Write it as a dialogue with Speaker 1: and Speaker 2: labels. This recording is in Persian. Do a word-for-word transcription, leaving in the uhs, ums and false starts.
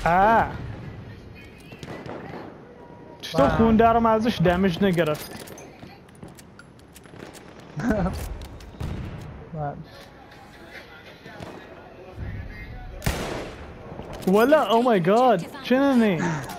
Speaker 1: آه چطور خون دارم ازش دمج نگرفت ولا او ماي جاد شنو